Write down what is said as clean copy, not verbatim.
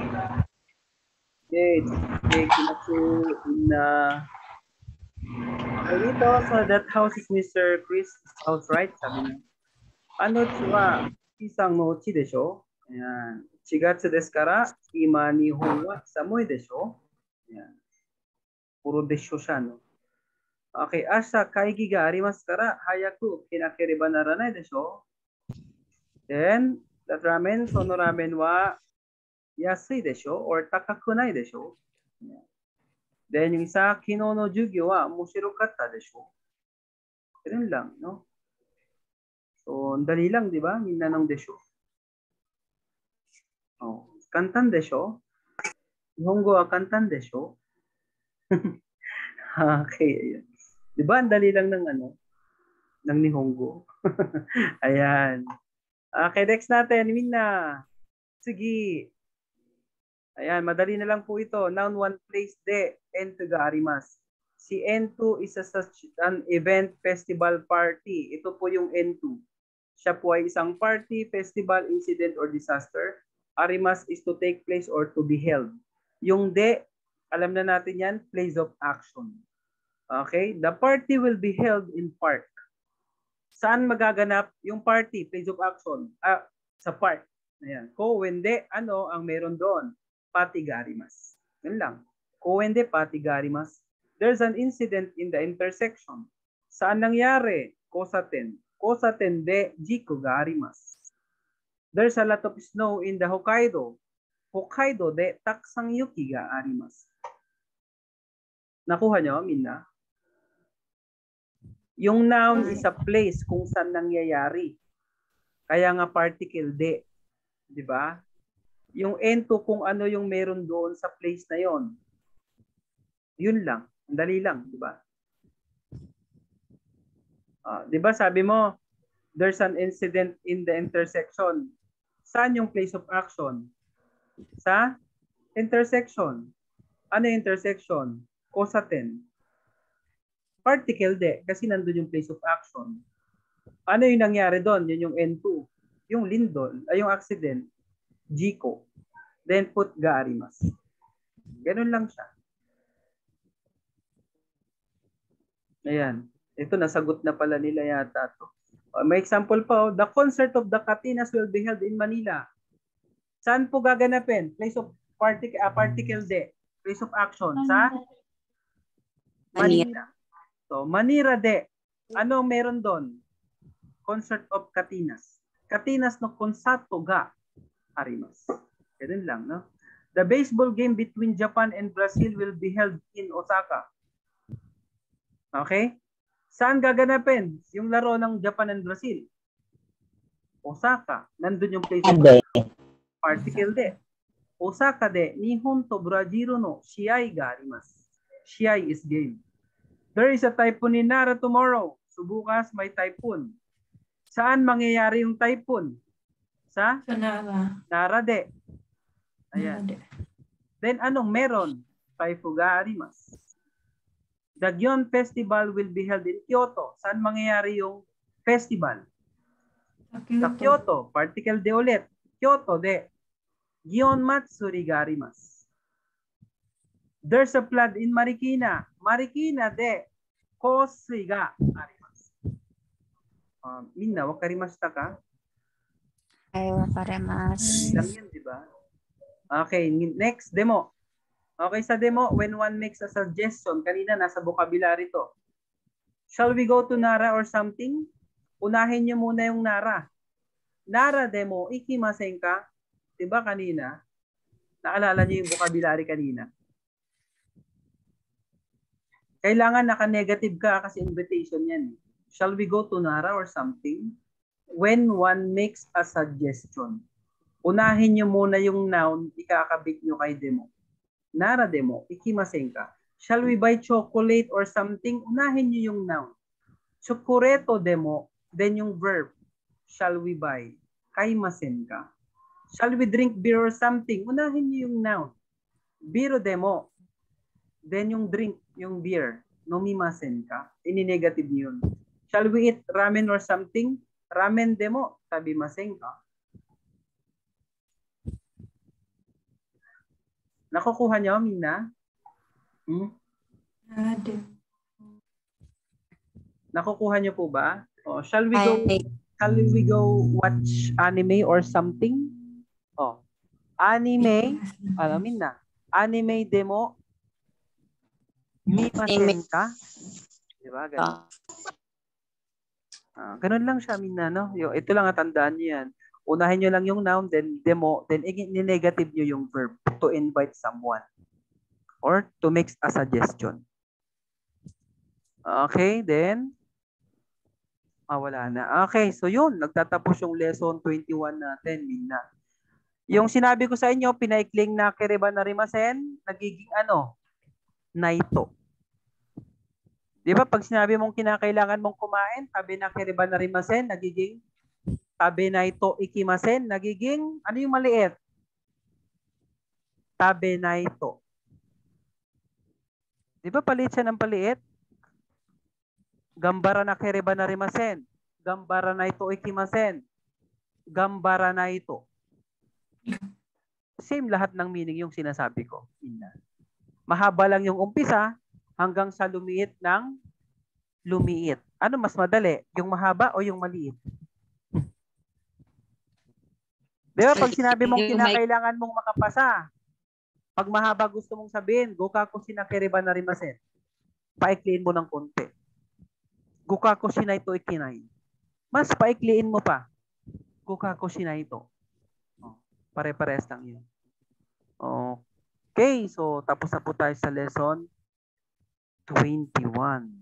Okay, okay, dito, so that house is Mr. Chris' house, right? Sabi niya. Ano wa isang mochi desho? Ayan. 4月ですから、今日本は寒いでしょ? Ayan. Puro desho siya, no? Okay, asa kaigi ga arimasu kara, hayaku kinakereba naranai desho? Then, that ramen, sono ramen wa yasui desho? Or takaku nai desho? Ayan. Then, yung isa, kino no jugyo wa moshirokata desho? Ganun lang, no? So, dali lang, di ba? Minna ng desho. Oh, kantan desho? Nihongo wa kantan desho? Okay, ayun. Di ba, ang dali lang ng ano? Ng Nihongo. Ayan. Okay, next natin, Minna. Sige. Ayan, madali na lang po ito. Noun one place de, N2 ga arimasu. Si N2 is such an event, festival, party. Ito po yung N2. Siya po ay isang party, festival, incident, or disaster. Arimas is to take place or to be held. Yung de, alam na natin yan, place of action. Okay? The party will be held in park. Saan magaganap yung party, place of action? Sa park. Ayan. Kung ano ang meron doon? Patigarimas. Yun lang. Kung patigarimas. There's an incident in the intersection. Saan nangyari? Kosaten. Kosaten de jiku ga arimasu. There's a lot of snow in the Hokkaido. Hokkaido de taksang yuki ga arimasu. Nakuha nyo, Minna? Yung noun is a place kung saan nangyayari. Kaya nga particle de. Di ba? Yung N2 kung ano yung meron doon sa place na yon. Yun lang. Ang dali lang, di ba? Di ba sabi mo, there's an incident in the intersection. Saan yung place of action? Sa intersection. Ano yung intersection? Kosaten. Particle de, kasi nandun yung place of action. Ano yung nangyari doon? Yun yung N2. Yung lindol, ay yung accident, jiko. Then put ga arimasu. Ganun lang siya. Ayan. Ito, nasagot na pala nila yata to. May example pa. The concert of the Katinas will be held in Manila. Saan po gaganapin? Place of particle de. Place of action. Sa Manila. So, Manila de. Ano meron doon? Concert of Katinas. Katinas no konsato ga arimasu. Ganun lang, no? The baseball game between Japan and Brazil will be held in Osaka. Okay? Saan gaganapin yung laro ng Japan and Brazil? Osaka. Nandun yung place of particle de. Osaka de Nihon to Brazil no shiai ga arimasu. Shiai is game. There is a typhoon in Nara tomorrow. So bukas may typhoon. Saan mangyayari yung typhoon? Sa Nara. Nara de. Ayan. Then anong meron? Typhoon ga arimasu. The Gion Festival will be held in Kyoto. Saan mangyayari yung festival? Sa Kyoto. Particle de ulit. Kyoto de. Gion Matsuri ga arimasu. There's a flood in Marikina. Marikina de Kosui ga arimasu. Minna, wakarimashita ka? Ay, wakarimasu. Lang yan, di ba? Okay, next, demo. Okay, sa demo, when one makes a suggestion, kanina nasa vocabulary to. Shall we go to Nara or something? Unahin nyo muna yung Nara. Nara demo, ikimasen ka? Diba kanina? Naalala nyo yung vocabulary kanina? Kailangan naka-negative ka kasi invitation yan. Shall we go to Nara or something? When one makes a suggestion. Unahin nyo muna yung noun, ikakabit nyo kay demo. Nara demo, ikimasen ka. Shall we buy chocolate or something? Unahin nyo yung noun. Chocoreto demo, then yung verb. Shall we buy? Kaimasen ka. Shall we drink beer or something? Unahin nyo yung noun. Biro demo, then yung drink, yung beer. Nomimasen ka. Ini-negative yun. Shall we eat ramen or something? Ramen demo, tabimasen ka. Nakukuha niyo, Mina? Nakukuha niyo po ba? Oh, shall we go watch anime or something? Oh. Anime, alamin na. Anime demo mimasen ka? Di ba? Ganun. Ganun lang siya, Mina, no? Ito lang, tandaan niyo yan. Unahin niyo lang yung noun, then demo, then i-negative niyo yung verb to invite someone or to make a suggestion. Okay, then wala na. Okay, so yun, nagtatapos yung lesson 21 natin, Mina. Yung sinabi ko sa inyo, pinaikling na kiriba na rimasen, nagiging ano? Naito. Di ba pag sinabi mong kinakailangan mong kumain, tabi na kiriba na rimasen, nagiging tabi naito ikimasen, nagiging ano yung maliit? Tabi naito. Di ba palit siya ng paliit? Gambara na kiriba na rimasen. Gambara naito ikimasen. Gambara naito. Same lahat ng meaning yung sinasabi ko. Mahaba lang yung umpisa hanggang sa lumiit ng lumiit. Ano mas madali? Yung mahaba o yung maliit? Di ba pag sinabi mong kinakailangan mong makapasa, pag mahaba gusto mong sabihin, gokaku sinakiriba na rimasen. Paikliin mo ng konti. Gokaku shinaito ikinai. Mas paikliin mo pa. Gokaku shinaito. Pare-pares lang yun. Okay, so tapos na po tayo sa lesson 21.